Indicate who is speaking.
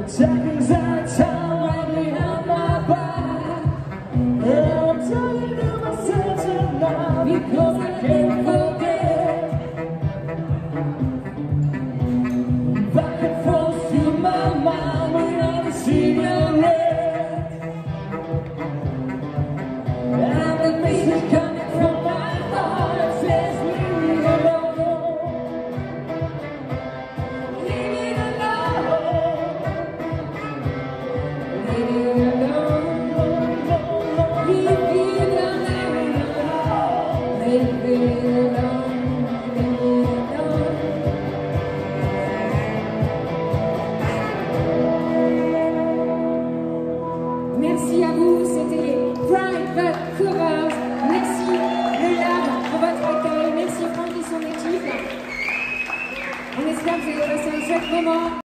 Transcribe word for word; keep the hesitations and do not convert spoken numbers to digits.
Speaker 1: Seconds at a time right behind my back, and I'm talking to myself tonight because I can't forget. Back and forth through my mind without a cigarette, and the message coming from my heart says leave me alone, leave me alone, leave me alone, leave me alone, leave me alone.
Speaker 2: Merci à vous, c'était Private Covers. Merci le Lab pour votre accueil. Merci Franck et son équipe. On espère que vous avez passé un chouette moment.